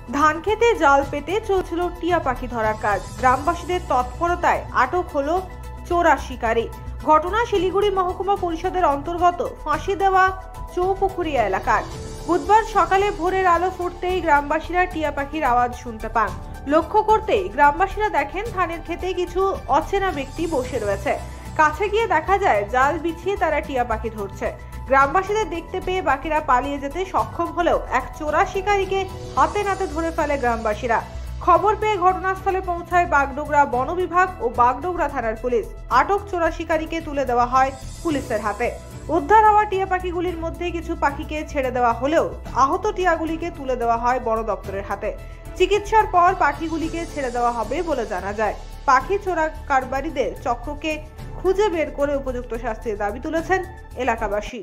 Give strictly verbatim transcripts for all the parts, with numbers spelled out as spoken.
ধান খেতে জাল পেতে চলছিল টিয়া পাখি ধরার কাজ। গ্রামবাসীদের তৎপরতায় আটক হলো চোরা শিকারী। ঘটনা শিলিগুড়ি মহকুমা পরিষদের অন্তর্গত ফাঁসি দেওয়া চৌপুকুরিয়া এলাকার। বুধবার সকালে ভোরের আলো ফুটতেই গ্রামবাসীরা টিয়া পাখির আওয়াজ শুনতে পান। লক্ষ্য করতেই গ্রামবাসীরা দেখেন ধানের খেতে কিছু অচেনা ব্যক্তি বসে রয়েছে। কাছে গিয়ে দেখা যায় জাল বিছিয়ে তারা টিয়া পাখি ধরছে। গ্রামবাসীদের দেখতে পেয়ে বাকিরা পালিয়ে যেতে সক্ষম হলেও এক চোরা শিকারীকে হাতে নাতে ধরে ফেলে গ্রামবাসীরা। খবর পেয়ে ঘটনাস্থলে পৌঁছায় বাগডোগরা বন বিভাগ ও বাগডোগরা থানার পুলিশ। আটক চোরা শিকারীকে তুলে দেওয়া হয় পুলিশের হাতে। উদ্ধার হওয়া টিয়া পাখিগুলির মধ্যে কিছু পাখিকে ছেড়ে দেওয়া হলেও আহত টিয়াগুলিকে তুলে দেওয়া হয় বন দপ্তরের হাতে। চিকিৎসার পর পাখিগুলিকে ছেড়ে দেওয়া হবে বলে জানা যায়। পাখি চোরা কারবারিদের চক্রকে খুঁজে বের করে উপযুক্ত শাস্তির দাবি তুলেছেন এলাকাবাসী।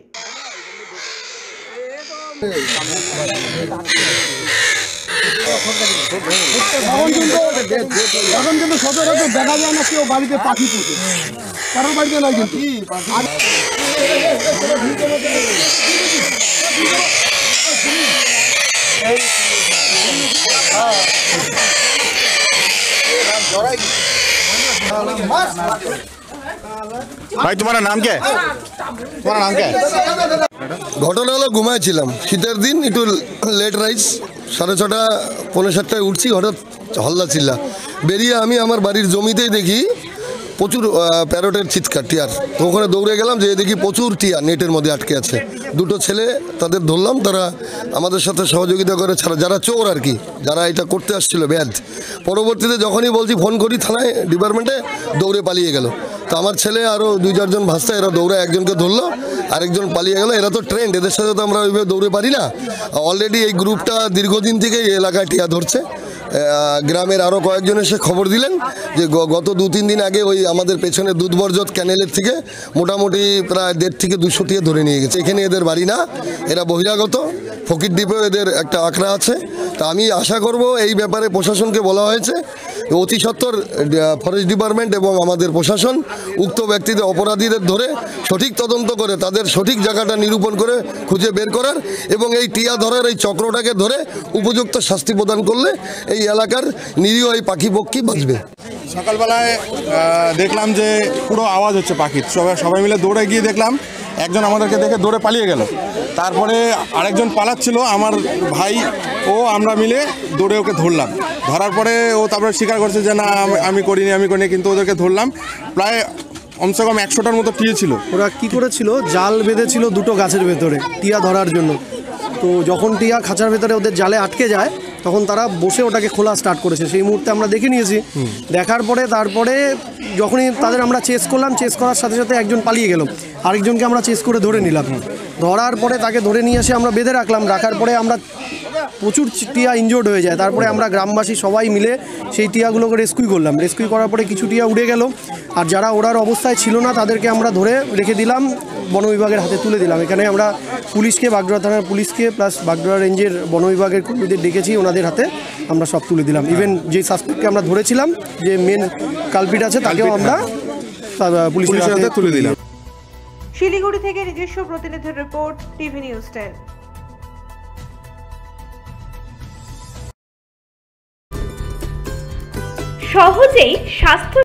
এখন কিন্তু সচরাচর দেখা যায় না কেউ বাড়িতে পাখি পুষে, কারোর বাড়িতে নয় কিন্তু। ভাই তোমার নাম কে? তোমার নাম কে? ঘটনা হলো ঘুমাইছিলাম, শীতের দিন, একটু লেট রাইস, সাড়ে ছটা পৌনে সাতটায় উঠছি, হঠাৎ হল্লা চিল্লা বেরিয়ে আমি আমার বাড়ির জমিতেই দেখি প্রচুর প্যারটের চিৎকার, টিয়ার। তো ওখানে দৌড়ে গেলাম, যে দেখি প্রচুর টিয়া নেটের মধ্যে আটকে আছে। দুটো ছেলে তাদের ধরলাম, তারা আমাদের সাথে সহযোগিতা করে, ছাড়া যারা চোর আর কি, যারা এটা করতে আসছিল ব্যাধ। পরবর্তীতে যখনই বলছি ফোন করি থানায় ডিপার্টমেন্টে, দৌড়ে পালিয়ে গেল। তো আমার ছেলে আরও দুই চারজন ভাসতে, এরা দৌড়ে একজনকে ধরলো, আরেকজন পালিয়ে গেল। এরা তো ট্রেন্ড, এদের সাথে তো আমরা ওইভাবে দৌড়ে পারি না। অলরেডি এই গ্রুপটা দীর্ঘদিন থেকে এই এলাকায় টিয়া ধরছে। গ্রামের আরও কয়েকজন এসে খবর দিলেন যে গত দু তিন দিন আগে ওই আমাদের পেছনে দুধবর্জত ক্যানেলের থেকে মোটামুটি প্রায় দেড় থেকে দুশো টিয়া ধরে নিয়ে গেছে। এখানে এদের বাড়ি না, এরা বহিরাগত, ফকির দ্বীপেও এদের একটা আখড়া আছে। তা আমি আশা করব এই ব্যাপারে প্রশাসনকে বলা হয়েছে অতি সত্বর ফরেস্ট ডিপার্টমেন্ট এবং আমাদের প্রশাসন উক্ত ব্যক্তিদের, অপরাধীদের ধরে সঠিক তদন্ত করে তাদের সঠিক জায়গাটা নিরূপণ করে খুঁজে বের করার এবং এই টিয়া ধরার এই চক্রটাকে ধরে উপযুক্ত শাস্তি প্রদান করলে এই এলাকার নিরীহ এই পাখি পক্ষী বাঁচবে। সকালবেলায় দেখলাম যে পুরো আওয়াজ হচ্ছে পাখির, সবাই সবাই মিলে দৌড়ে গিয়ে দেখলাম একজন আমাদেরকে দেখে দৌড়ে পালিয়ে গেল। তারপরে আরেকজন পালাচ্ছিল, আমার ভাই ও আমরা মিলে দৌড়ে ওকে ধরলাম। ধরার পরে ও তারপরে স্বীকার করছে যে না আমি করিনি আমি করিনি কিন্তু ওদেরকে ধরলাম। প্রায় কমসে কম একশোটার মতো টিয়া ছিল। ওরা কি করেছিল, জাল বেঁধেছিল দুটো গাছের ভেতরে টিয়া ধরার জন্য। তো যখন টিয়া খাঁচার ভেতরে ওদের জালে আটকে যায়, তখন তারা বসে ওটাকে খোলা স্টার্ট করেছে। সেই মুহূর্তে আমরা দেখে নিয়েছি। দেখার পরে তারপরে যখনই তাদের আমরা চেস করলাম, চেস করার সাথে সাথে একজন পালিয়ে গেল, আরেকজনকে আমরা চেস করে ধরে নিলাম। ধরার পরে তাকে ধরে নিয়ে এসে আমরা বেঁধে রাখলাম। রাখার পরে আমরা প্রচুর টিয়া ইনজোর্ড হয়ে যায়। তারপরে আমরা গ্রামবাসী সবাই মিলে সেই টিয়াগুলোকে রেস্কিউ করলাম। রেস্কিউ করার পরে কিছু টিয়া উড়ে গেল, আর যারা ওড়ার অবস্থায় ছিল না তাদেরকে আমরা ধরে রেখে দিলাম, বন বিভাগের হাতে তুলে দিলাম। এখানে আমরা পুলিশকে, বাগডোগরা থানার পুলিশকে প্লাস বাগডোগরা রেঞ্জের বন বিভাগের কর্মীদের ডেকেছি, ওনাদের হাতে আমরা সব তুলে দিলাম। ইভেন যে সাসপেক্টকে আমরা ধরেছিলাম, যে মেন কালপিট আছে, তাকেও আমরা পুলিশের হাতে তুলে দিলাম। শিলিগুড়ি থেকে নিজস্ব প্রতিনিধির রিপোর্ট, টিভি নিউজ টেন। সহজেই স্বাস্থ্য